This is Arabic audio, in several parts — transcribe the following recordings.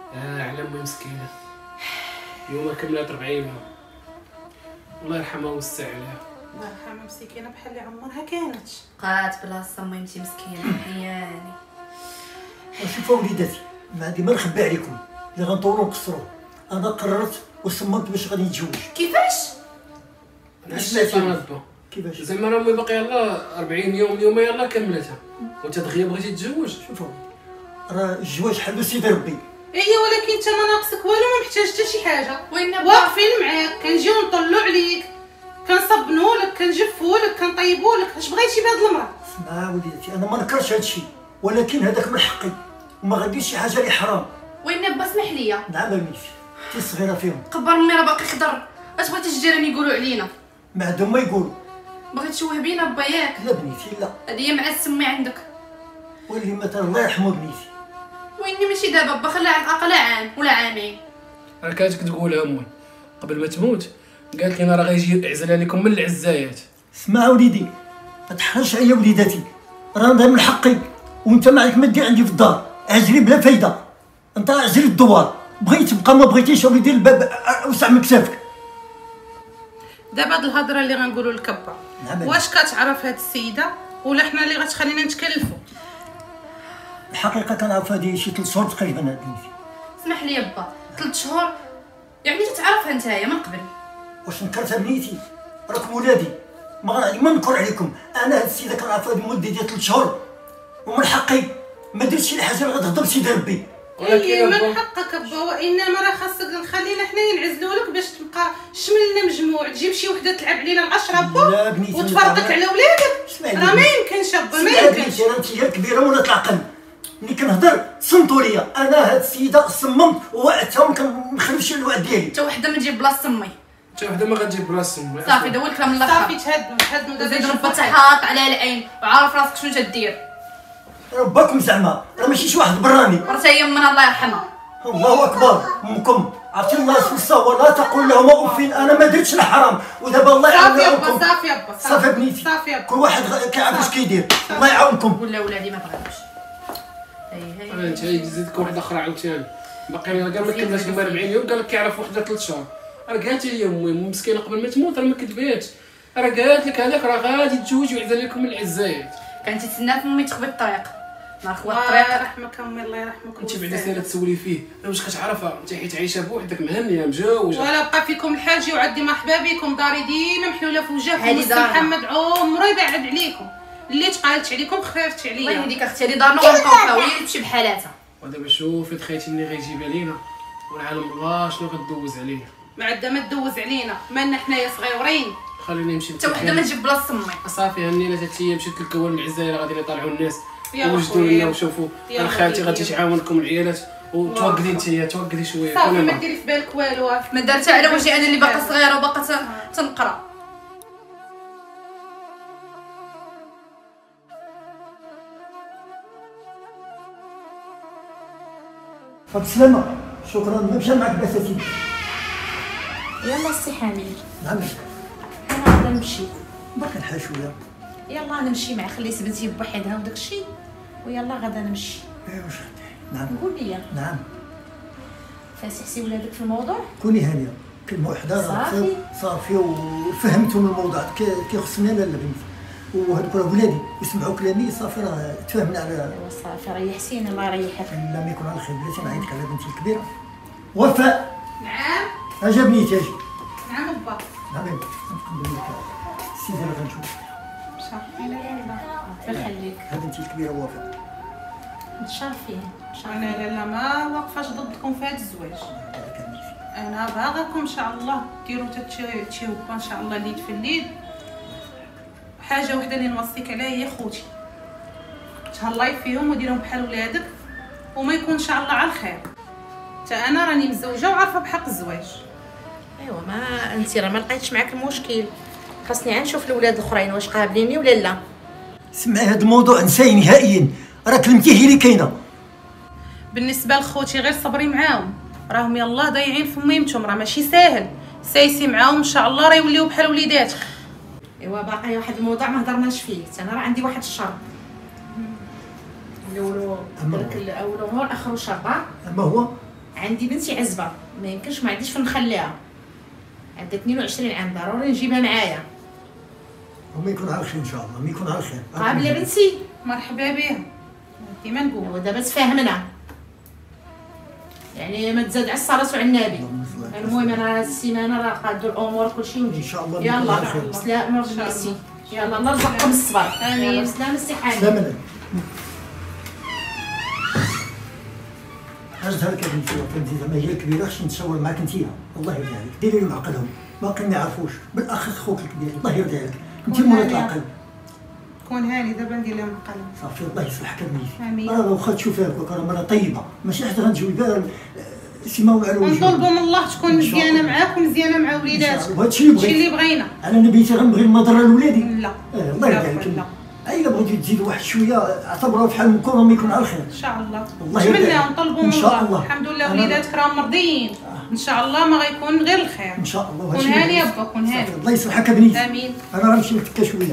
على امي مسكينه يوم كملت 40 يوم. الله يرحمها ويوسع عليها. الله يرحمها مسكينه بحال اللي عمرها كانت. بقات بلاصه امي انت مسكينه حياني. شوفوا وليداتي، ما عندي ما نخبي عليكم، اللي غنطولوا نقصروا. انا قررت وصممت باش غادي نتزوج. كيفاش؟ كيفاش؟ زعما راه امي باقي يلاه 40 يوم اليوم يلاه كملتها وانت دغيا بغيتي تتزوج. شوفوا راه الزواج حلو سيدي ربي. اييه ولكن انت ما ناقصك والو، ما محتاج حتى شي حاجه. وين واقفين معاك، كنجيو نطلوا عليك، كنصبنوا لك، كنجفوا لك، كنطيبوا لك. اش بغيتي بهاد المراه؟ اسمع وليداتي، انا ما نكرهش هذا الشيء، ولكن هذاك من حقي وما غاديش شي حاجه اللي حرام. وين با اسمح لي. نعم اميتي، انت صغيره فيهم. قبر امي راه باقي خضر. اش بغيتي الجيران يقولوا علينا؟ ما عندهم ما يقولوا. بغيت تشوه بينا با ياك؟ لا بنيتي لا. هذه هي مع السمي عندك. واللي مثلا الله يرحمه بنيتي. ويني ماشي دابا با، خليها على الاقل عام ولا عامين. راه كانت كتقولها امي قبل ما تموت، قالت لنا راه غيجي يعزل عليكم من العزايات. اسمع وليدي، ما تحرجش عليا وليداتي، راه هذا من حقي، وانت ما عليك ما دير عندي في الدار. عزلي بلا فايده، انت عزلي الدوار، بغيت تبقى ما بغيتيش وليدي الباب اوسع من كتافك. دابا هاد الهضره اللي غنقولوا لك با، واش كتعرف هاد السيده ولا حنا اللي غتخلينا نتكلفوا؟ الحقيقه كنعرف هذه شي 3 شهور تقريبا هاد بنيتي. اسمح لي با، 3 شهور يعني تتعرفها نتايا من قبل. واش نكرتها بنيتي؟ راكم ولادي، ما نكر عليكم. انا هاد السيده كنعرف هاد المده ديال 3 شهور، ومن حقي ما درتش شي حاجه اللي غتغضب سيدي ربي. اي من حقك با، وانما راه خاصك نخلينا حنايا نعزلوا لك باش تبقى شملنا مجموع. تجيب شي وحده تلعب علينا العشره با وتفرقك على ولادك، راه ما يمكنش با، ما يمكنش. راه انت هي الكبيره ولا العقل. ملي كنهضر صمتوا ليا. انا هاد السيده صممت ووعدتها وما كنخلفش الوعد ديالي. حتى وحده ما تجيب بلاصه امي، حتى وحده ما غتجيب بلاصه امي. صافي دا هو الكلام الاخر. صافي تهدنوا دابا. زيد ربا تحاط على العين وعارف راسك شنو تدير. رباكم زعما راه ماشي شي واحد براني. وراه هي يمنا الله يرحمها. الله اكبر. امكم عرفتي الله في الصواب، لا تقول لهم اف، انا ما درتش الحرام. ودابا الله يعاونكم. صافي يا با، صافي بنيتي، صافي يا با، كل واحد كيعرف واش كيدير. الله يعاونكم. ولا ولادي ما بغاوش. هي انت زيدك واحده اخرى عاوتاني باقي كاع ما كملش 40 يوم، قال لك كيعرف وحده 3 شهور. راه قالت لي امي مسكينه قبل ما تموت راه ما كذباتش، راه قالت لك هذاك راه غادي يتزوج ويعزل لكم من العزايات. كانت تسنى في امي تخبي الطريق، نهار خوا الله الطريق. يرحمك امي، الله يرحمك. انت بعدا سايره تسولي فيه واش كتعرفها انت حيت عايشه بوحدك مهنيه مجوجه. ولا بقى فيكم الحال جيو عندي مرحبا بكم، داري ديما محلوله في وجهكم. هذه دارنا. محمد عمره يبعد عليكم، اللي تقالت عليكم خفافت عليا. الله يهديك اختي، هذه دارنا ونبقاو وهي تمشي بحالاتها. ودابا شوفي تخيتي ملي غيجيبها لينا والعالم الله شنو غدوز علينا. ما عندها ما تدوز علينا، مالنا حنايا صغيورين. خليني نمشي حتى وحده ما تجيب بلاصه امي. صافي هنينا حتى هي مشيت للكوال من العزاير غادي يطلعوا الناس يلا وجدوا لنا خويا. وشوفوا يلا خالتي غادي خويا. تعاونكم العيالات وتوقدي انت توقدي شويه. صافي ما ديري في بالك والو. ما دارتها على وجهي انا اللي باقا صغيره وباقا تنقرا. فهاد السلامه شكرا. ما مشى معك الاساتذه. يلا السي حميد، نعم انا غادا نمشي. باقي الحال شويه. يلا نمشي مع خلي سبنتي بوحدها وداك الشيء، ويلا غادا نمشي. ايوا واش غدير؟ نعم قول لي، نعم. فاسحسي ولادك في الموضوع؟ كوني هانيه، كلمه وحده صافي. صافي وفهمتهم الموضوع كيخصني انا بنتي، وهذوك راه ولادي يسمعوا كلامي. صافي راه تفاهمنا على. ايوا صافي ريحتيني، الله يريحك. الا ما يكون على خير بلاتي نعيطك على بنتي الكبيره. وفاء نعم اجا بنيتي اجي. نعم با. نعم نقول لك السيده اللي غنشوف صافي. ربي يخليك، ها بنتي الكبيره وفاء. متشرفين. انا لالا ما واقفاش ضدكم في هذا الزواج. انا باغاكم ان شاء الله ديروا تتشوفوا ان شاء الله الليل في الليل. حاجه وحده اللي نوصيك عليها هي خوتي، تهلاي فيهم وديرهم بحال ولادك وما يكون ان شاء الله على الخير. حتى انا راني مزوجه وعارفه بحق الزواج. ايوا ما انت راه ما لقيتش معاك المشكل، خاصني عاد نشوف الاولاد الاخرين واش قابليني ولا لا. سمعي هذا الموضوع نساي نهائيا، راه كلمتي هي اللي كاينه. بالنسبه لخوتي غير صبري معاهم، راهم يلاه ضايعين في ميمتهم، راه ماشي ساهل. سايسي معاهم ان شاء الله راه يوليو بحال وليداتك. ايوا باقي واحد الموضوع ما هضرناش فيه، انا راه عندي واحد الشرط. الاولو هو الاخر شرط. اما هو عندي بنتي عزبه، ما يمكنش ما عنديش فين نخليها، عندها 22 عام، ضروري نجيبها معايا. وما يكون على خير ان شاء الله، ما يكون على خير. قابله بنتي؟ مرحبا بها، ديما نقول ودابا تفاهمنا، يعني ما تزاد على الصلاه وعلى النبي. المهم انا هاد السيمانه راه قادوا الامور كلشي ان شاء الله. يلا سلام ميرسي، يلا الله يرزقكم الصبر. امين. بسلامه السي حامد. سلام عليك. حاجتها لك بنتي، فهمتي زعما هي كبيره، خصني نتصور معاك انت، الله يرضي عليك، ديري لهم عقلهم، باقي ما يعرفوش، بالاخص خوك الكبير، الله يرضي عليك، انت مولاة العقل. كون هاني دابا ندير لهم القلم. صافي الله يصلحك بنتي. امين. راه واخا تشوفها هكاك راه مرة طيبه، ماشي حاجه غنجوي بها سيما على وجهها. ونطلبوا من الله تكون مزيانه معاك ومزيانه مع وليداتك. وهذا الشيء اللي بغينا. انا نبيتي غنبغي المضره لولادي. لا الله يرضي عليك. الا بغيتي تزيد واحد شويه اعتبروها بحال من كره ما يكون على الخير. ان شاء الله. الله يرضي عليك. نتمنى ونطلبوا من ان شاء الله. الله. الحمد لله وليداتك راهم مرضيين. ان شاء الله ما غيكون غير الخير. ان شاء الله. كون هاني يا با، كون هاني. الله يصلحك بنيتي. امين. انا غنمشي نتكا شويه.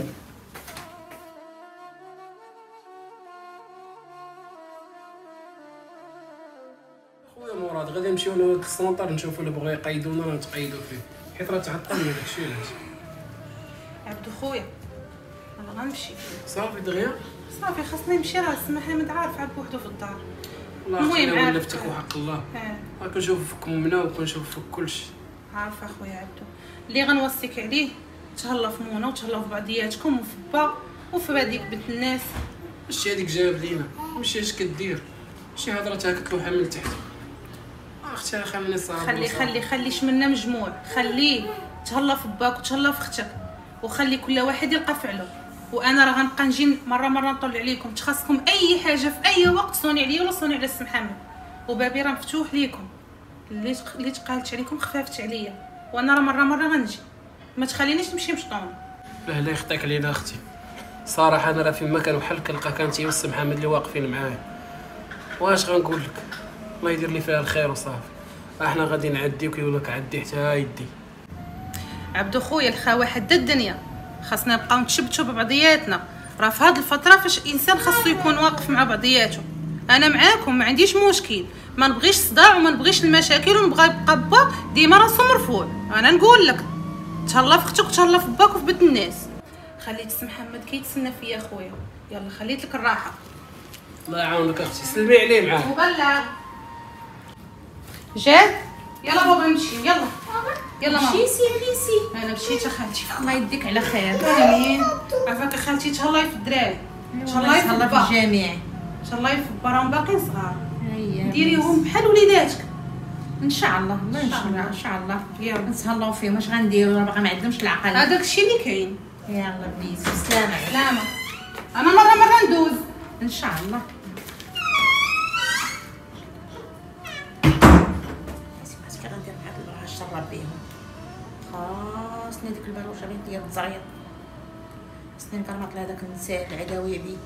خويا مراد غادي نمشيو انا وياك للسونطار نشوفو الا بغاو يقيدونا راه نتقيدو فيه، حيت راه تعطلنا داكشي علاش. عبدو خويا انا غنمشي صافي دغيا. صافي خاصني نمشي، راه السما حامد عارف عاد بوحدو في الدار. والله المهم اختي عارف. ولفتك وحق الله، راه كنشوف فيك منا وكنشوف فيك كلشي. عارفه اخويا عبدو، اللي غنوصيك عليه تهلا في مونا وتهلاو في بعضياتكم وفي با وفي هذيك بنت الناس. ماشي هذيك جاب لينا، ماشي اش كدير، شي هضره كتلوحها من التحت. اختي خليني صافي. خلي شملنا مجموع، خليه تهلا في باك وتهلا في اختك، وخلي كل واحد يلقى فعله. وانا راه غنبقى نجي مره نطلع عليكم، تخاصكم اي حاجه في اي وقت صوني عليا ولا صوني على السي محمد، وبابي راه مفتوح ليكم. اللي تقالت عليكم خفافت عليا، وانا راه مره غنجي، ما تخلينيش نمشي مشطون. لا يخطيك علينا اختي، صراحه انا راه فين ما كان وحل كنلقى كانت هي والسي محمد اللي واقفين معايا. واش غنقول لك، الله يدير لي فيها الخير وصافي. احنا غادي نعدي وكيقول لك عدي حتى يدي. عبدو خويا الخاوه حد الدنيا، خاصنا نبقاو نتشبتوا ببعضياتنا. راه في هذه الفتره فاش الانسان خاصو يكون واقف مع بعضياته. انا معاكم ما عنديش مشكل، ما نبغيش صداع وما نبغيش المشاكل، ونبغى يبقى با ديما راسو مرفوع. انا نقول لك تهلا في اختك وتهلا في باك وفي بيت الناس. خليت السي محمد كيتسنى فيا خويا، يلا خليت لك الراحه. الله يعاونك اختي، سلمي عليه معاه. وبلغ جاد، يلا بابا نمشي، يلا ماما. مشيتي انا مشيت اخالتي. الله يديك على خير. امين. عافاك اخالتي، تهلاي في الدراري، تهلاي في الله البا، في الجميع. تهلاي في البا، راهم باقيين صغار، هيا ديريهم بحال وليداتك. ان شاء الله. الله ان شاء الله يلا نتهلاو فيهم. واش غنديروا، راه باقي ما عندهمش العقل. هذاك الشيء اللي كاين. يلا بليز بسلامه. سلامه. انا مره ندوز ان شاء الله. اسمع غندير مع هاد الراجل شرب بيهم، خاصني ديك الباروشه اللي ديال الزريط، خاصني نكرمط لهداك النساء العداويه بيه.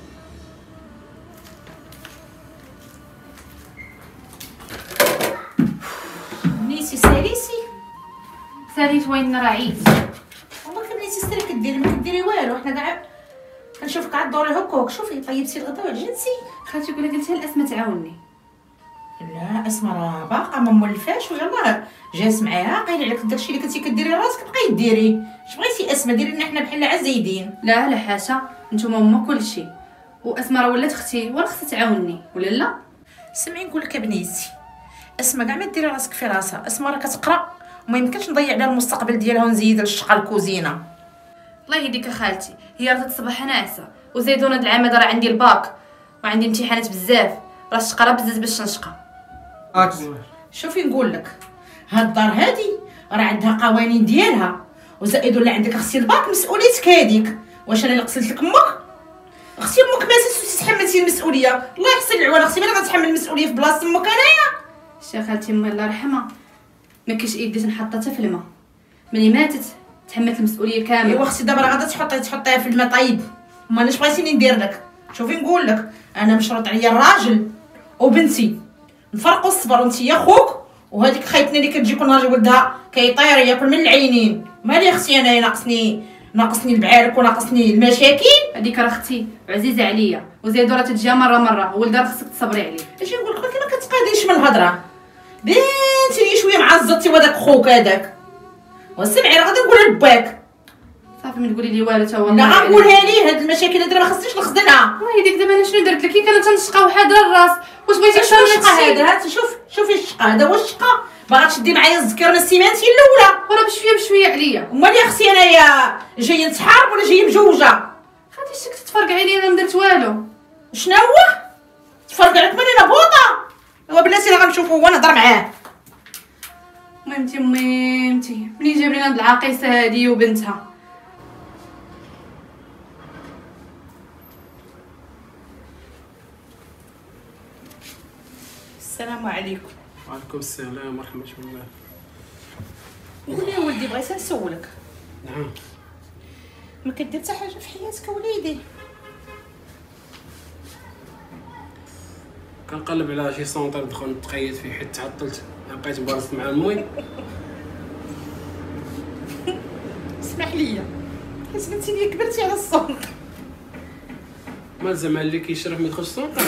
نيسي ساليسي ساليت وين راعيت. والله كبنيتي ستري كديري ما كديري والو، حنا كاع كنشوفك عاد دوري هكاك. شوفي طيبتي الغدا وعجنتي. خالتي قولها قلتها لأسماء تعاوني. لا اسماء راه باقا ما مولفاش، ويلاه جالس معاها قايله عليك داكشي اللي كنتي كديري راسك بقاي ديري. اش بغيتي اسماء، ديري لنا حنا بحال عزايدين. لا حاشا، نتوما هما كلشي، واسماء راه ولات اختي ولا اختي تعاوني ولا لا. سمعي نقول لك بنيتي، اسماء كاع ما ديري راسك في راسها. اسماء راه كتقرا وما يمكنش نضيع على المستقبل ديالها ونزيد للشقه الكوزينه. الله يهديك خالتي، هي راه تصبح ناعسه، وزيدون هاد العام هذا راه عندي الباك وعندي امتحانات بزاف، راه تقرا بزاف باش نشقى. شوفي نقول لك، هاد الدار هادي راه عندها قوانين ديالها، وزائد ولا عندك اختي الباك مسؤوليتك هذيك. واش انا اللي قتلت لك امك؟ اختي امك ماتت وتتحملتي المسؤوليه. الله يحسن العوان، اختي ملي غتحمل المسؤوليه في بلاصه امك انايا؟ شا خالتي الله يرحمها ما كاينش ايدي نحطها حتى في الماء، ملي ماتت تحملت المسؤوليه كامله. ايوا اختي دابا راه غادا تحطيها في الماء طيب. ما اش بغيتيني ندير لك؟ شوفي نقول لك، انا مشروط عليا الراجل وبنتي، نفرقوا الصبر. وانت يا خوك وهذيك خايتنا اللي كتجي كل نهار ولدها كيطير ياكل من العينين. مالي اختي انايا ناقصني البعارك وناقصني المشاكل. هذيك راه اختي عزيزه عليا، وزيدو راه تتجا مره ولدها خصك تصبري عليه. اش نقول لك، ما كتقاديش من الهضره. بنتي لي شويه معزتي وداك خوك هذاك وسمعي راه غادي نقولها لباك. صافي ما تقولي لي والو تا والله. لا غنقولها ليه، هاد المشاكل هادي ما خصنيش نخزنها. والله يديك دابا انا شنو درت لك؟ كي كانت تنشقى وحاضره الراس، واش بغيتي شنو اكثر من الشقا هادشي؟ هذا؟ هات شوفي الشقا هذا هو الشقا. باغا تشدي معايا الزكرانه السيمانتي الاولى وراه بشويه بشويه عليا. امال يا اختي انايا جايه نتحارب ولا جايه مجوجه؟ خاطي شك تتفرقعي لي انا ما درت والو. شنو هو تفرقع لك مالي انا بوطه. هو بلاتي راه غنشوفو هو نهضر معاه. ميمتي منين جاب لينا هاد العاقيسه هادي وبنتها؟ السلام عليكم. وعليكم السلام ورحمه الله. قول لي ولدي بغيت نسولك، نعم. ما كدير حتى حاجه في حياتك وليدي؟ كنقلب على شي سونطر ندخل نتقيد فيه حيت تعطلت، بقيت مبارزت مع المي. اسمح لي حيت قلتي لي كبرتي على الصوت. ما زعما اللي كيشرف ما يدخلش السونطر.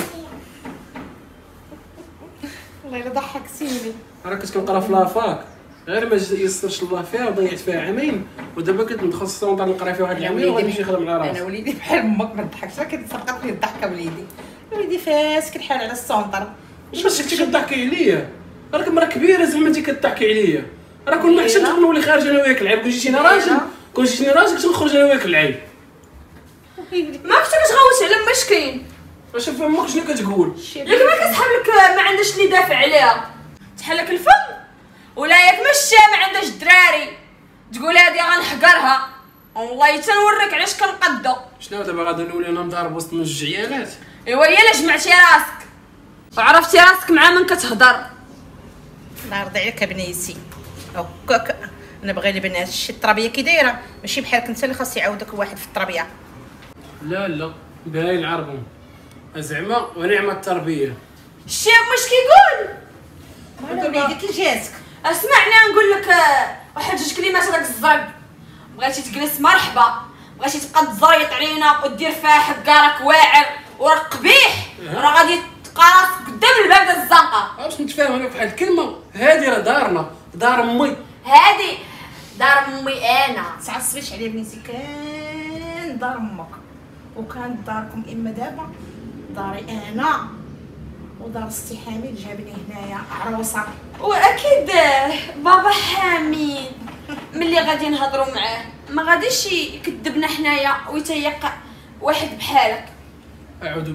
والله الا ضحكتيني. راه كنت كنقرا في لافاك غير ما يسرش الله فيها وضيعت فيها عامين، ودابا كنت ندخل السونطر نقرا فيه واحد العامين وغادي نمشي نخدم على انا راسي. وليدي بحال امك ما تضحكش، راه كتفرقط لي الضحكه وليدي. وليدي فاسك الحال على السونطر. باش انت كضحكي عليا؟ راك مرا كبيره زعما انت كضحكي عليا. راه كنا حتى نولي خارج انا وياك العيب. كون جيتيني راجل كنت نخرج انا وياك العيب. ما كنت كتغوت على مشكين. واش فهمك شنو كتقول؟ ياك ما كتحب لك ما عندهاش اللي دافع عليها تحلك الفم، ولا ياك ماشي ما عندهاش الدراري تقول هادي غنحقرها. والله تنوريك علاش كنقدو. شنو دابا غادي نولي انا مضارب وسط جوج عيالات؟ ايوا هي الا جمعتي راسك وعرفتي راسك مع من كتهضر. الله يرضي عليك بنيتي. هكاك انا بغي لي بنات شي التربيه كي دايره، ماشي بحالك انت اللي خاص يعاودك واحد في التربيه. لا باين العربهم زعما ونعم التربيه. الشيب مش كيقول انا وليدي كي جاتك اسمعني نقول لك واحد جوج كلمات. راك الزرق بغيتي تجلس مرحبا، بغيتي تبقى تزريط علينا ودير فيها حكا راك واعر وراك قبيح، راه غادي تلقى راسك قدام الباب ديال الزنقه. باش نتفاهم انا بواحد الكلمه، هادي راه دارنا، دار امي. هادي دار امي انا. تعصبيش عليا بنيتي، كان دار امك وكانت داركم اما دابا داري انا ودار ستي حميد جابني هنايا عروسه. واكيد بابا حميد ملي غادي نهضروا معاه ما غاديش يكذبنا حنايا ويتيق واحد بحالك. اعوذ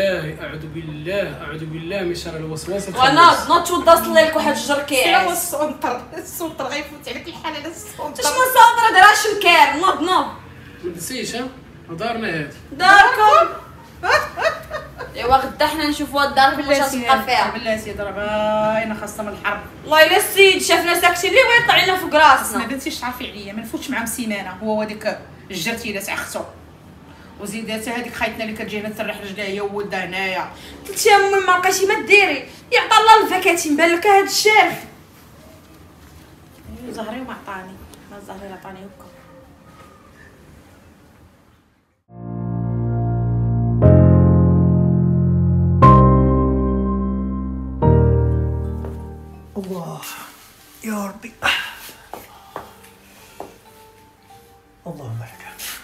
بالله من شر الوسواس وانا نوض نصلي لك واحد الجر سير كيعس. السونطر غيفوت عليك الحال على السونطر. شنو صادره دراش الكار. نوض ما تنسيش دارنا هادي. داركم. ايوا غدا حنا نشوفوا الدار واش غتبقى فيها. بلاتي راه باينه خاصه من الحرب. والله الا السيد شافنا ساكتين ليه ويطلع لنا فوق ما راسنا. بنتيش تعرفي عليا ما نفوتش معاه سيمانه، هو وديك الجرتيله تاع اختو وزيداتها هذيك خايتنا اللي كتجينا تريح رجلها هي وولدها هنايا. قلت يا امي ما بقيتي ما ديري يعطى الله الفكاتين بان لك هاد الشارف. زهري وما عطاني، ما زهري عطاني هكا. الله يا ربي. اللهم لك.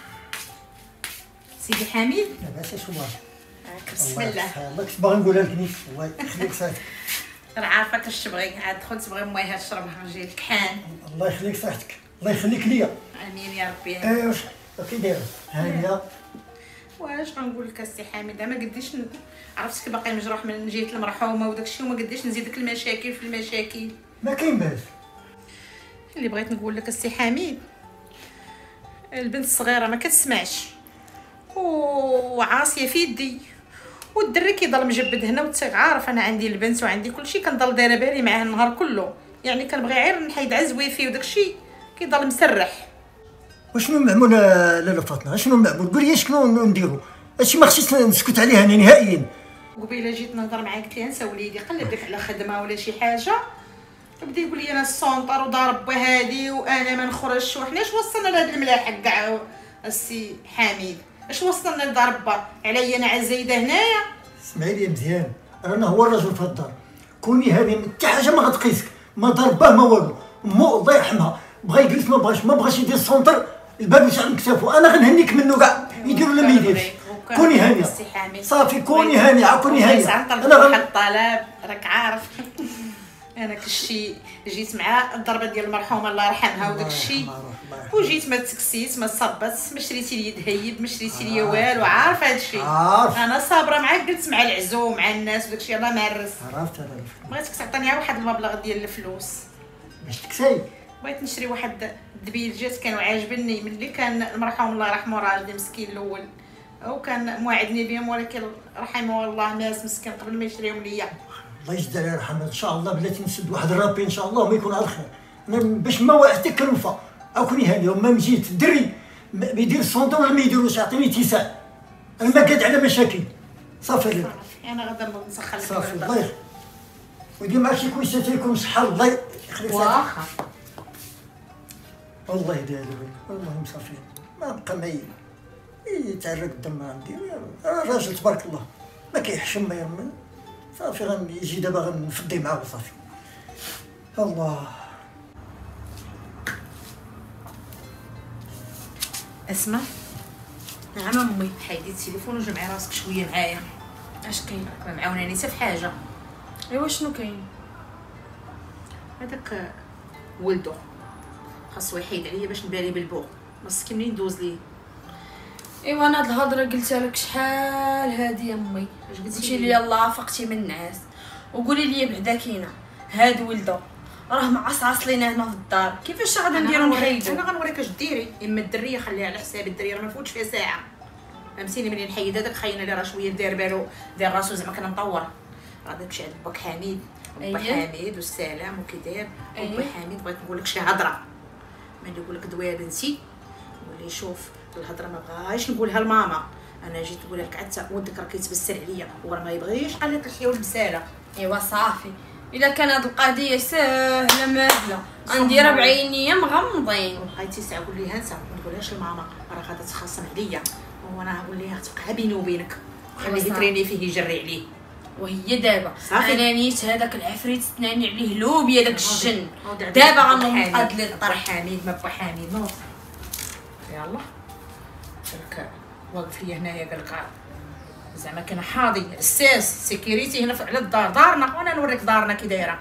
سيدي حميد لا باس شو بسم الله. الله كنت باغي نقولها لك نيت، الله يخليك صاحبي. راه عارفه كاش تبغي، عاد دخل تبغي مويها تشربها جايك كحان. الله يخليك صحتك، الله يخليك ليا. امين يا ربي. واش كي دايره هانيه؟ واش غنقول لك السي حميد ما قديش عرفتك باقي مجروح من جهه المرحومه وداكشي وما قديش نزيدك المشاكل في المشاكل. ما كاين باس. اللي بغيت نقول لك السي حميد البنت الصغيره ما كتسمعش وعاصيه في يدي، والدري كيضل مجبد هنا وانت عارف انا عندي البنت وعندي كلشي كنضل دايره بالي معاه النهار كله، يعني كنبغي غير نحيد عزوي فيه وداكشي كيضل مسرح. وشنو معمول لاله فاطمه؟ شنو معمول؟ قولي لي شنو نديرو؟ هادشي ما خصنيش نسكت عليه انا نهائيا. قبيله جيت نهضر معاه قلت ليه انسى وليدي قلب لك على خدمه ولا شي حاجه، بدا يقول لي انا السونطر وضارب هادي وانا ما نخرجش. وحنا اش وصلنا لهاد الملاحق كاع السي حميد؟ اش وصلنا لدار با عليا انا عزايده هنايا؟ اسمعي لي مزيان، رانا هو الرجل في الدار، كوني هانيه حتى حاجه ما غتقيسك، ما ضرباه ما والو. مو الله يرحمها بغا يجلس ما بغاش يدير السونتر، الباب يشعل من كتافو. انا غنهنيك منه كاع يدير ولا ما يديرش. كوني هانيه صافي، كوني هانيه، كوني هانيه. انا واحد الطلب راك عارف. انا كلشي جيت مع الضربه ديال المرحومه الله يرحمها وداك الشيء، وجيت ما تسكسيت ما صبت، ما شريتي لي ذهيب، ما شريتي لي والو. عارف هذا الشيء، انا صابره معاك، قلت مع العزوم مع الناس وداك الشيء الله معرس. عرفت انا بغيتك تعطيني واحد المبلغ ديال الفلوس باش تكساي. بغيت نشري واحد الدبيلجات كانوا عاجبني ملي كان المرحوم الله يرحمه راجلي مسكين الاول، وكان موعدني بهم، ولكن رحمه الله مات مسكين قبل ما يشريهم ليا. الله يجزاه على رحمه. ان شاء الله بلاتي نسد واحد الرابي ان شاء الله ما يكون على الخير. انا باش ما واحد كلفه كوني هاني وما مجيت الدري بيدير الصندوق ولا ما يديروش، يعطيني اتساع. انا ما قاد على مشاكل صافي عليك. انا غدا نسخن لك صافي الله يخليك ودي معك شي كويس تيكون صحه الله يخليك. واخا والله يدير والله مصافي ما بقى ما يتعرق الدم عندي. الراجل تبارك الله ما كيحشم ما يرمي. صافي غنجي دابا غنفضي معاه وصافي. الله اسمع. نعم امي، حيدي التليفون وجمعي راسك شويه معايا. اش كاين؟ ما معاوناني حتى في حاجه. ايوا شنو كاين؟ هذاك ولدو خاصو يحيد عليا باش نبالي بالبوغ، مسكين منين دوز لي. ايوا انا هاد الهضره قلتها لك شحال هادي يا امي. اش قلتي قلتي لي يلاه فقتي من النعاس، وقولي لي بعدا كاينه هاد ولدو راه معصعص لينا هنا في الدار، كيفاش غادي نديرو نحيدو؟ انا غنوريك اش ديري. اما الدريه خليها على حسابي، الدريه راه ما فوتش فيها ساعه. فهمتيني ملي نحيد هذاك خاينه اللي راه شويه داير بالو داير راسو زعما كان مطور، غادي نمشي عند باك حميد. با حميد والسلام وكي داير با حميد. بغيت نقول لك شي هضره ملي يقول لك دويه بنتي، قولي شوف الهضره ما بغايش نقولها لماما، انا جيت نقولها لك حتى ولدك راه كيتبسل عليا وراه ما يبغيش قال لك الحياه والبساله. ايوا صافي، الا كان هاد القضيه ساهله ماهله غنديرها بعينيا مغمضين. بغيتي ساعه قول ليها انت، ما تقولهاش لماما راه غادا تخاصم عليا، وانا نقول ليها تبقى بيني وبينك، خليه يتريني فيه يجري عليه. وهي دابا انا نيت هذاك العفريت تناني عليه لوبيا داك الجن. دابا غنقاد لي الطرح. حميد ما بقى حميد نوض يلا. قالك واقف ليا هنايا، قالك زعما كان حاضي الساس سيكيريتي هنا على الدار، دارنا، وانا نوريك دارنا كي دايره.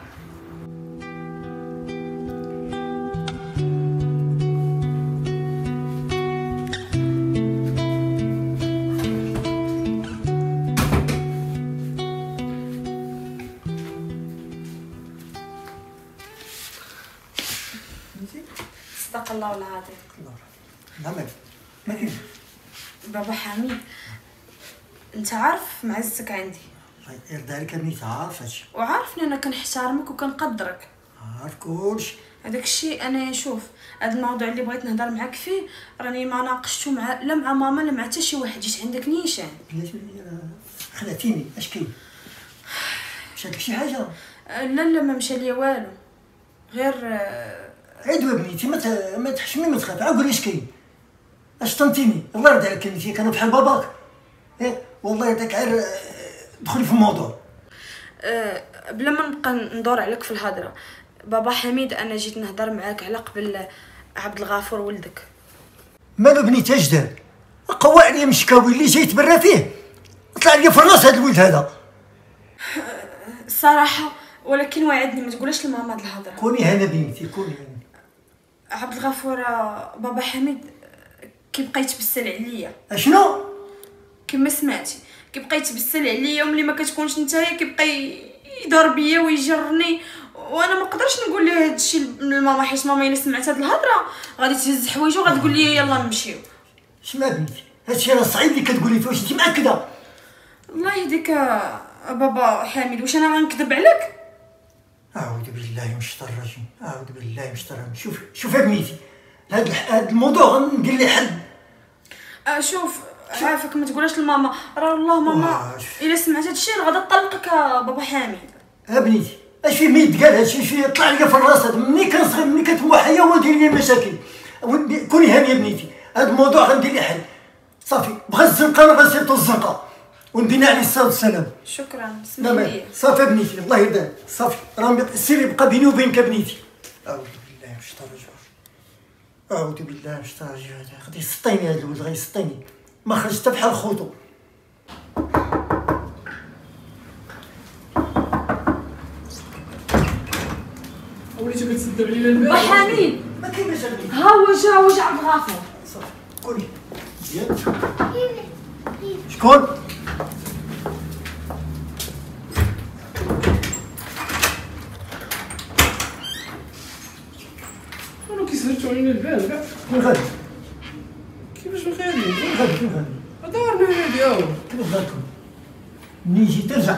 صدق الله العظيم. نعم ما كاين بابا حميد، انت عارف معزتك عندي، الله يرضى عليك راني عارف هادشي، وعارفني انا كنحترمك وكنقدرك، عارف كلشي. هذاك الشيء انا شوف هذا الموضوع اللي بغيت نهضر معاك فيه راني ما ناقشتو مع لا مع ماما لا مع حتى شي واحد. جيت عندك نيشان. بلاتي خلعتيني. اش كاين؟ مشات لك شي حاجه؟ لا ما مشى ليا والو، غير عيدوا بنيتي ما تحشمي ما تخاف. قولي اش كاين؟ اش طنتيني؟ الله يرضى عليك كلمتي كانوا بحال باباك. والله يرضيك غير دخلي في الموضوع. بلا ما نبقى ندور عليك في الهضره. بابا حميد انا جيت نهضر معاك على قبل عبد الغفور ولدك. مالو بنيتي اش دار؟ قوى عليا مشكاوي اللي جاي يتبرى فيه، طلع لي في الراس هذا الولد هذا. الصراحه ولكن وعدني ما تقولش لماما هاد الهضره. كوني هنا بنتي كوني هنا. عبد الغفور بابا حميد كيبقى يتبسل عليا. اشنو؟ كما سمعتي كيبقى يتبسل عليا، وملي ما كتكونش نتايا كيبقى يدور بيا ويجرني، وانا ما نقدرش نقول ليه هذا الشيء لماما، حيت ماما الا سمعت هاد الهضره غادي تهز حوايجو وغتقول لي يلا نمشيو. اسمع بنتي هادشي راه صعيب اللي كتقولي فيه، واش انت مأكده؟ الله يهديك بابا حميد، واش انا غنكذب عليك؟ اعوذ بالله من الشيطان الرجيم، اعوذ بالله من الشيطان الرجيم. شوف بنيتي هاد الموضوع غندير ليه حل. شوف عافاك ما تقولش لماما، راه والله ماما الا سمعت هادشي راه غادا تطلقك بابا حميد. بنيتي اش فيه ما يتقال هادشي؟ اش فيه طلع لي في الراس هذا مني كان صغير، مني كانت موحيه هو دير لي مشاكل. كوني هانيه بنيتي، هاد الموضوع غندير ليه حل صافي. بغا الزنقه انا غنسيطو الزنقه، وندينا عليه الصلاه والسلام. شكرا. لا ما صافي بنيتي الله يرضى صافي راه السر يبقى بيني وبينك بنيتي. اعوذ بالله من الشيطان الرجيم. اعوذ بالله من الشيطان الرجيم. غادي يسطيني هذا الولد غيسطيني ما خرج حتى بحال خوتو. وليتو كتسدوا علينا الباب. حميد ما كايناش غير ها هو جا عبد الغفور. صافي قولي مزيان. شكون؟ كانوا كيسهرتوا علينا الباب كاع. فين غادي؟ كيفاش ما خايبين؟ فين غادي؟ فين غادي؟ دارنا هادي كيفاش غادكم؟ منين جيت ترجع.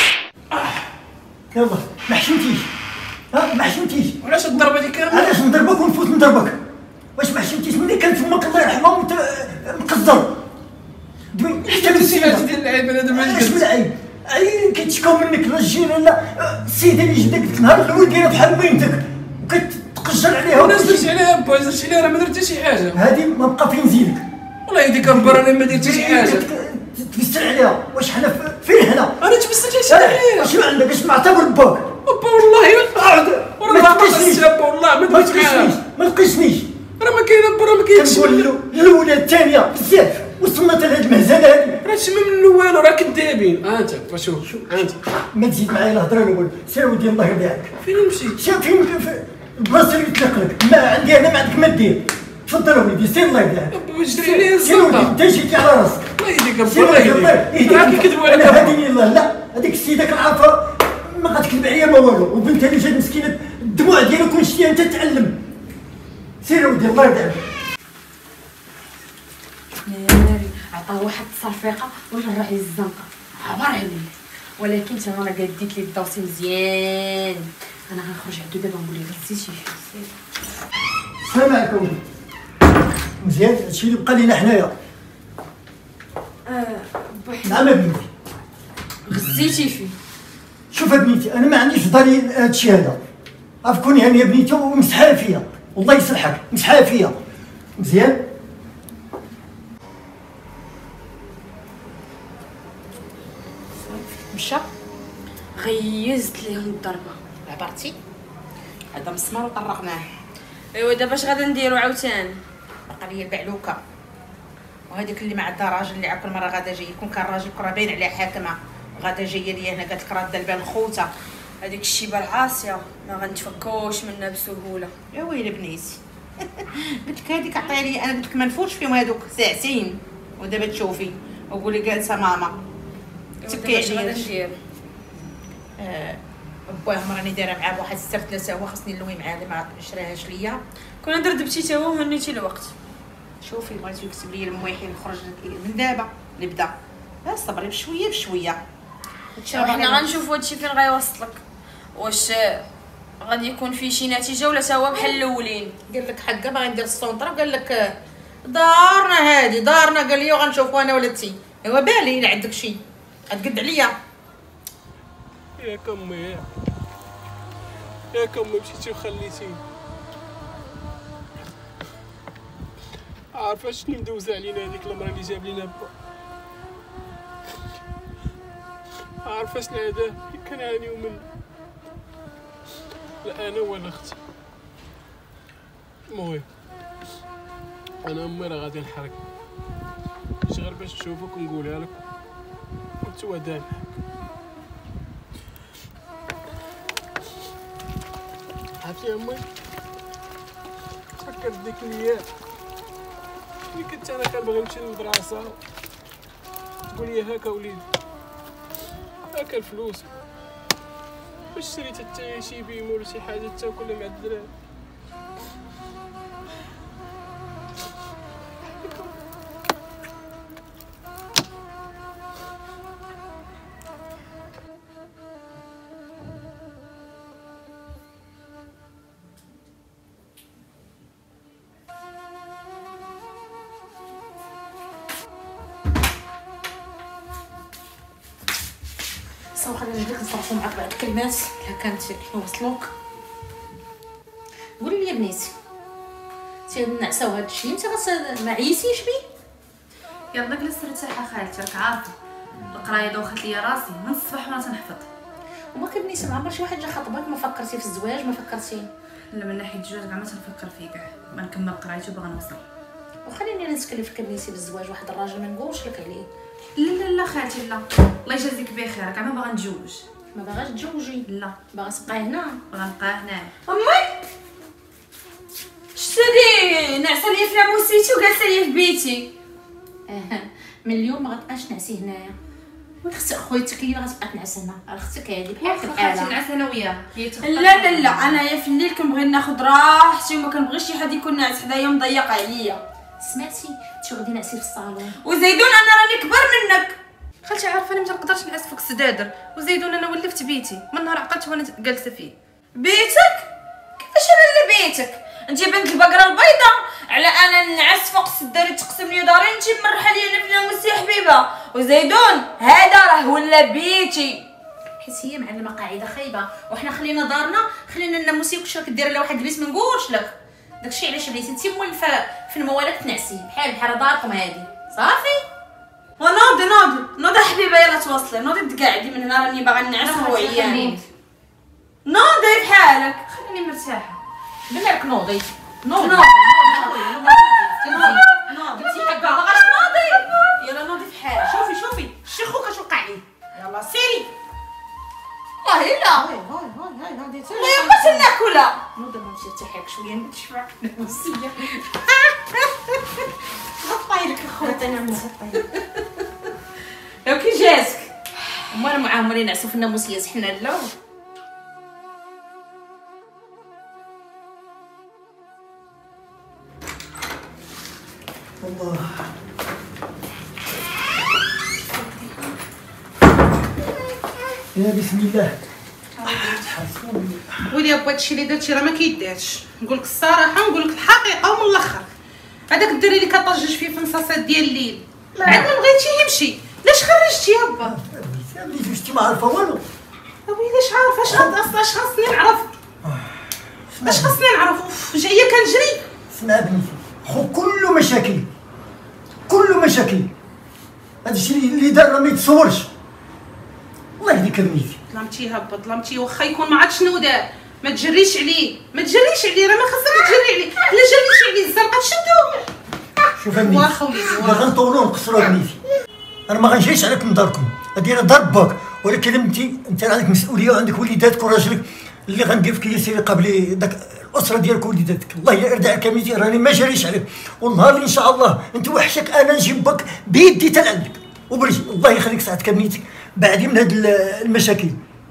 يلا ما حشمتيش ما حشمتيش. وعلاش الضربه دي كامله؟ علاش نضربك ونفوت نضربك؟ واش ما حشمتيش ملي كانت امك الله يرحمها وانت مقصر؟ حتى السيئات ديال العيب انا دابا علاش من العيب؟ كيتشكاو منك لا الجيران لا السيده اللي جدك ديك النهار الاول دايره بحال بنتك وكتقشر عليها. وانا زرت عليها با زرت عليها راه ما درت حتى شي حاجه. هادي ما بقى فين نزيدك. والله ديك ربا راني ما درت حتى شي حاجه. تبستر عليها واش حنا فين هنا؟ انا تبستت حتى عليها. شنو عندك؟ اش معتبر باك؟ با والله ما تقيسنيش والله ما درت معاها. ما تقيسنيش. راه ما كاينه با راه ما كاينش. كنقول له الاولى الثانيه بزاف وصلنا حتى لهاد المهزله هادي. راه تما من والو راه كدابين. انت شوف انت ما تزيد معايا الهضره الاول سير ودي الله يرضي عليك. فين مشيت؟ شوف فين البلاصه اللي تليق لك ما عندي انا ما عندك ما دير. تفضل وليدي سير الله يرضي عليك. واش دري لي سير وليدي الزنقه؟ انت جيتي على راسك. الله يهديك سير الله الله يهديك. راه كيكذبوا عليك. انا هاديني الله لا هذيك السيده كنعرفها ما غتكذب عليا ما والو وبنتها اللي جات مسكينه الدموع ديالها كون شتيها انت تعلم. سير ودي الله يرضي عليك. ناري عطاه واحد التصرفيقه وجرع لي الزنقه عبر عليه. ولكن تما انا قاد ديت لي الدوسي مزيان. انا غنخرج عندو دابا نقول ليه غزيتي فيه. السلام عليكم. مزيان هادشي اللي بقى لينا حنايا. نعم بنتي. غزيتي فيه. شوف بنيتي انا ما عنديش في داري هادشي هذا. عرف كوني هانيه بنيتي ومسحها فيا والله يصلحك مسحها فيا مزيان. مشى غيزت ليهم الضربه. عبرتي هذا مسمار وطرقناه. ايوا دابا اش غادا نديرو عاوتاني؟ بقى لي البعلوكه وهذيك اللي ما عندها راجل اللي كل مره غادا جاي يكون كان راجل كره باين عليها حاكمه وغادا جايه لي هنا قالت لك راه البال خوته. هذيك الشيبه العاصيه ما غنتفكوش منها بسهوله. يا ويلي بنيتي قلت لك هذيك عطيها لي انا قلت لك ما نفوتش فيهم هذوك ساعتين ودابا تشوفي وقولي جالسه ماما تبكي اش غادا عليا. ندير؟ باهم راني دايره معاه بواحد السر 3 هو خصني نلوي معاه اللي ما شراهاش ليا. كون دردبتي تا هو وهنيتي الوقت. شوفي بغيتو يكتب لي المويحين نخرج من دابا نبدا صبري بشويه بشويه. حنا غنشوفوا هادشي فين غيوصلك. واش غادي يكون فيه شي نتيجه ولا تا هو بحال الاولين؟ قال لك حقا باغي ندير السونطره وقال لك دارنا هادي دارنا قال لي وغنشوفوا انا ولدتي. ايوا بالي الا عندك شي غتقد عليا. ياك امي ياك امي مشيتي وخليتيني. عارفه شنو مدوزه علينا هذيك المرة اللي جاب لينا با؟ عارفه شنو هذا كنعانيو منه؟ لا انا ولا اختي. المهم انا امي راه غادي نحرق جيت غير باش نشوفك ونقولها لك وتوادى. عرفتي امي تفكرت ديك الايام اللي كنت انا كنبغي نمشي للمدرسه تقول لي هاكا وليدي هاكا الفلوس باش شريت حتى شي بيم ولا شي حاجه تاكلها مع الدراري. صافي خلينا نجيك نصرفوا معاك بعض الكلمات الا كانت وصلوك. قولي لي يا بنيتي انت هاد النعسه وهاد الشيء انت ما عييتيش بيه؟ يلا جلس ارتاحي خالتي راك عارفه القرايه دوخت ليا راسي من الصباح وانا تنحفظ. وما كبنيتي مع عمر شي واحد جا خطبك؟ ما فكرتي في الزواج؟ ما فكرتي؟ لا من ناحيه الزواج كاع ما تنفكر فيه كاع، ما نكمل قرايتي وباغا نوصل. وخليني انا نتكلم كبنيتي بالزواج، واحد الراجل ما نقولش لك عليه. لا خالتي لا، الله يجازيك بخير، كاع ما باغا نتزوج. ما باغاش تزوجي؟ لا باغا تبقاي هنا؟ باغا نبقى هنايا. امي شتي نعسه ليا في لاموسيتي وجالسه ليا في بيتي. من اليوم ما غتبقاش نعسي هنايا. اختي خويتك هي اللي غتبقى تنعس هنا، اختك هذه بحال خالتي الحاله. نعس انا وياها. لا انايا في الليل كنبغي ناخذ راحتي وما كنبغيش شي حد يكون ناعس حدايا مضيق عليا. سمعتي تقعدي نعسي في الصالون. وزيدون انا راني كبر منك. خالتي عارفه انا ما تنقدرش نعس فوق السدادر، وزيدون انا ولفت بيتي من نهار عقلت وانا جالسه فيه. بيتك؟ كيفاش انا لا بيتك؟ انت بنت البقره البيضاء على انا نعس فوق السداري تقسم لي داري، انت مرحه لي انا في ناموس يا حبيبه. وزيدون هذا راه ولا بيتي. حيت هي معلمه قاعده خايبه، وحنا خلينا دارنا، خلينا الناموسي كلشي راك دير لواحد البيت ما نقولش لك. داكشي علاش بغيتي انت مولفه في الموالك تنعسي بحال داركم هذه صافي. ونوضي حبيبه يلا تواصلي، نوضي تقعدي من هنا راني باغا نعس وعيان. نوضي بحالك خليني مرتاحه. بالك نوضي نوضي نوضي انت حقا باغاش نوضي. يلا نوضي بحالك. شوفي شي خوك اش وقع لي. يلا سيري. والله لا هاي نوضي ما يبقاش ناكلها. نوضي ما مشيت تحيك شويه نتشفع نفسيه. غطاي لك اخويا انا غطاي لو كي جاتك امال معاهم اللي نعسوا في الناموسيات حنا لا. الله يا بسم الله. ولي ابا هادشي اللي درتي راه ما كيدارش، نقول لك الصراحه ونقول لك الحقيقه ومن الاخر. هذاك الدري اللي كطجج فيه في نصاصات ديال الليل عاد ما بغيتيه يمشي، علاش خرجتي يا با؟ بنتي واش ما عارفه والو. ويلي عارفه اش خاصني نعرف، اش خاصني نعرف. جايه كنجري. اسمع بنتي، خو كله مشاكل هذا الشيء اللي دار راه ما يتصورش. الله يهديك بنتي. ظلمتيه هبا ظلمتيه، واخا يكون ما عرفت شنو دار. ما تجريش عليه راه ما خاصك تجري عليه. الا جريتي عليه الزرقاء تشدو. شوف بنتي واخا وليدي الا غنطولوا ونقصروا بنتي انا ما غنجيش عليك من داركم، هادي راه دار باك، ولكن انت عندك مسؤوليه وعندك وليداتك وراجلك اللي غندير فيك هي سيري قبل داك الاسره ديالك ووليداتك. الله يرضى بنتي راني ما جاريش عليك، والنهار اللي ان شاء الله انت وحشك انا نجيب باك بيدي حتى لعندك وبرجي. الله يخليك ساعتك بنيتك بعدي من هاد المشاكل.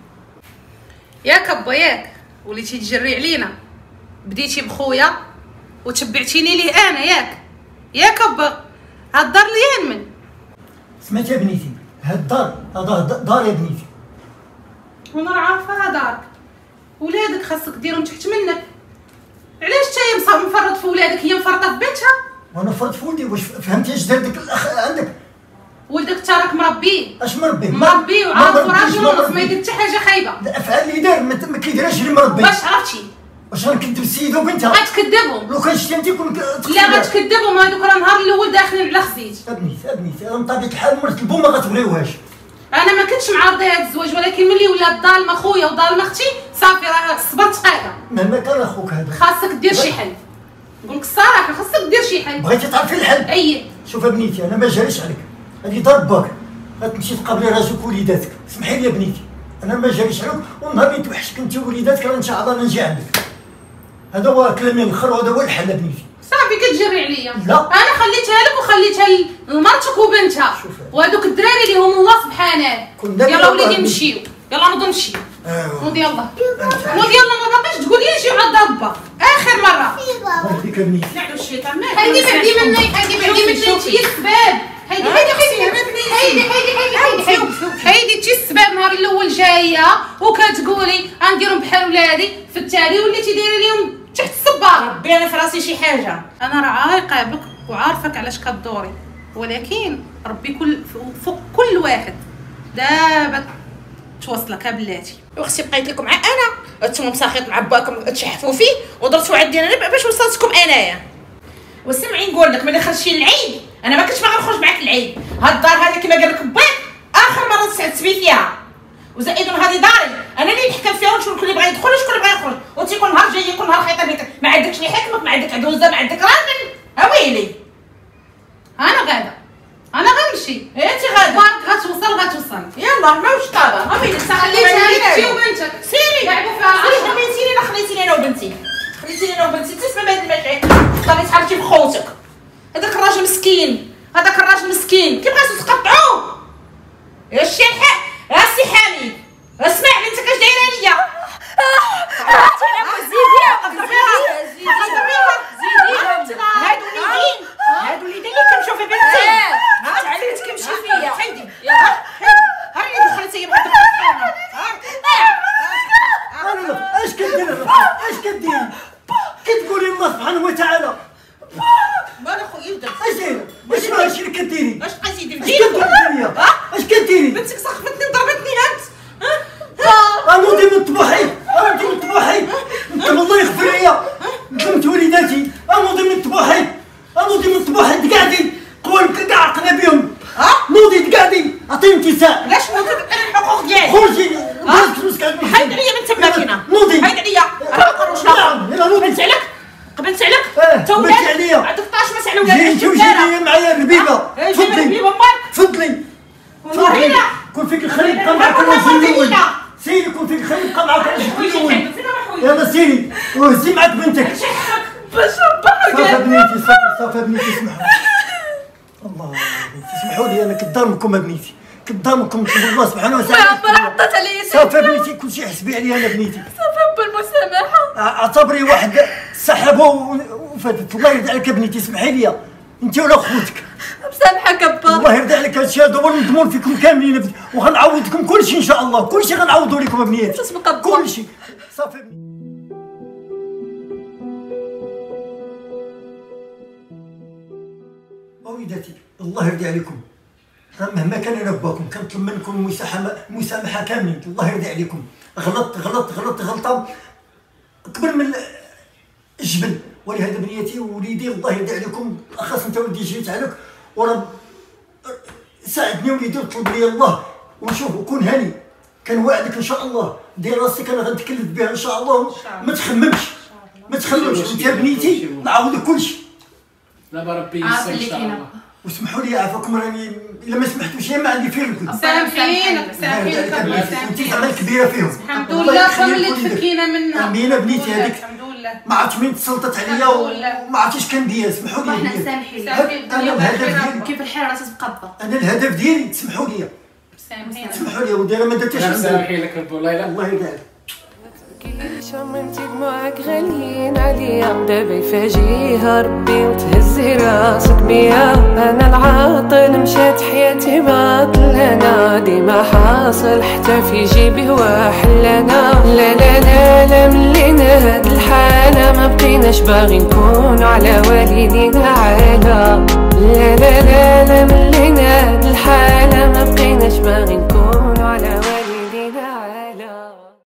ياك ابا ياك وليتي تجري علينا، بديتي بخويا وتبعتيني ليه انا ياك ابا. هاد الدار ليا من سمعت يا بنيتي، هاد الدار هذا دار يا بنيتي. وانا راه عارفه دارك، ولادك خاصك ديرهم تحت منك. علاش نتايا مفرط في ولادك هي مفرطه في بنتها؟ وانا فرط في ولدي. واش فهمتي اش دار داك الاخ عندك؟ ولدك تا راك مربيه اش مربي وعارف راجل ما يدير حتى حاجه خايبه. الافعال اللي دار ما كيديرهاش اللي مربي. واش عرفتي؟ واش غنكذب السيد وبنتها؟ غتكذبهم. لو كان شتي انت كون لا غتكذبهم، هذوك راه النهار الاول داخلين على خزيت. ابنيتي انا بطبيعه الحال مرت البو ما غتبغيوهاش. انا ما كنتش معارضه هذا الزواج، ولكن ملي ولات ظالمه خويا وظالمه اختي صافي راه صبرت قاعده. مهما كان اخوك هذا خاصك دير شي حل، نقول لك الصراحه خاصك دير شي حل. بغيتي تعرفي الحل؟ اي شوف بنيتي انا ما جاريش عليك، هذه دار باك غتمشي تقابلي راجلك ووليداتك. اسمحي لي يا بنيتي انا ما جاريش عليك، والنهار اللي توحشك انت ووليداتك راه ان شاء الله نجي عندك. هذا هو كلامي الاخر وهذا هو الحل يا بنيتي. صافي كتجري عليا. لا انا خليتها لك وخليتها لمرتك وبنتها وهذوك الدراري اللي هم الله سبحانه. يلا وليدي نمشيو، يلا نوضو نمشيو. نوض يلا ما باقيش تقول لي شي عاد با اخر مره. هذيك بنيتي نعلو الشيطان هيدي بعدي مني انت هي السباب. هيدي انت السباب. النهار الاول جايه وكتقولي غنديرهم بحال ولادي، في التالي وليتي دايره ليهم تحت الصباره. ربي انا في راسي شي حاجه. انا راه عايقه بك وعارفك علاش كدوري، ولكن ربي فوق كل واحد. دابا توصلك بلاتي. واختي بقيت لكم مع انا انتم مساخيط مع باكم تشحفوا فيه ودرتوا عندي انا باش وصلتكم انايا. وسمعي نقول لك ملي خرجتي للعيد انا ما كنتش باغا نخرج معاك للعيد. هاد الدار هذه كما قال لك باك تسبي فيها. وزائد هذه داري، انا اللي نحكم فيها ونشوف شكون اللي بغى يدخل وشكون اللي بغى يخرج، وتيكون نهار جاي يكون نهار خيطه بيك، ما عندكش اللي يحكمك، ما عندك عدوزه، ما عندك راجل، اويلي. انا غاده، انا غنمشي. انت غاده بارك غتوصل. يلا ماوش طابه، غير خليتها انت وبنتك سيري لعبوا فيها العشرة. خليتيني انا وبنتي تسمع بهاد المشاكل، بقيتي تحركي بخوتك. هذاك الراجل مسكين كيبغيتو تقطعوه. يا الشيخ يا سي حميد، اسمع بنتك اش دايره ليا. هادو اليدين اللي كنشوف في بنتي. تعلمت كنمشي فيا. هاني دخلتي بغيت اش كديري؟ كتقولي الله سبحانه وتعالى. مالا خويا يدك اش ماشي اللي كديري؟ اش بقيتي اش كديري؟ اش كديري؟ بنتك سخفتني وضربتني هانت. انوضي من طبوحي، انت الله يغفر ليا ظلمت وليداتي. انوضي من طبوحي تقعدي قوالك كاع عقنا بهم. نوضي تقعدي عطيني اتساع. علاش نوضي انا الحقوق ديالي؟ خرجي بغيت فلوس كاع. حيد عليا من تما كاينه. نوضي حيد عليا. انا ما نقروش يلا نوضي. قبلت عليك قبلت عليا. عندك 12 مساله ولا جيتي وجيتي معايا الربيبه. تفضلي والله كون فيك الخير بقى معاك الرجل الاول. سيري كون فيك الخير بقى معاك الرجل الاول. يلا سيري وهزي معاك بنتك. صافا بنيتي صافا بنيتي اسمحوا. الله بنتي اسمحوا لي، انا كدامكم بنيتي، كدامكم الله سبحانه وتعالى. عطات عليا صافا بنيتي كلشي حسبي عليا انا بنيتي. صافا بالمسامحه. اعتبري واحد سحبه وفاتت. الله يرضي عليك بنيتي، اسمحي لي انت ولا خوتك. مسامحك با. الله يرضي عليك هادشي هذا هو نضمن فيكم كاملين، وغنعوضكم كلشي ان شاء الله، كلشي غنعوضوا لكم بنيتي، كلشي صافي. وليداتي الله يرضي عليكم، مهما كان انا باكم كنطلب منكم مسامحه كاملين. الله يرضي عليكم، غلطت غلطه اكبر من الجبل، ولهذا بنياتي ووليدي الله يرضي عليكم، اخاص انت ولدي جريت عليك ورا ساعدني وليدي وطلب لي الله، ونشوف وكون هاني. كان وعدك ان شاء الله دير راسك انا غنتكلف بها ان شاء الله. ما تخممش انت بنيتي نعاودك كلشي. دابا ربي يسر ان شاء الله. واسمحوا لي عافاكم، راني الا ما سمحتوش ما عندي فين نكون. سامحينك انت زعما كبيره فيهم. الحمد لله اللي تفكينا منها. امينه بنيتي هذيك الحمد لله. ما عرفتش مين تسلطت عليا وما عرفتش كندير. اسمحوا لي احنا سامحين. انا الهدف ديالي كيف الحال راه تتقبل. انا الهدف ديالي تسمحوا لي اسمحوا لي ودي انا ما درتش سامحين لك ربي والله الا الله يرضي عليك. شممتي دموعك غاليين عليا، دابا يفاجئها ربي وتهزي راسك بيا. انا العاطل مشات حياتي باطل، انا ديما حاصل حتى في جيبي هو حلانا. لا لا لا لا ملينا هاد الحالة، ما بقيناش باغي نكونو على والدينا عالة. لا لا لا لا ملينا هاد الحالة، ما بقيناش باغي نكونو على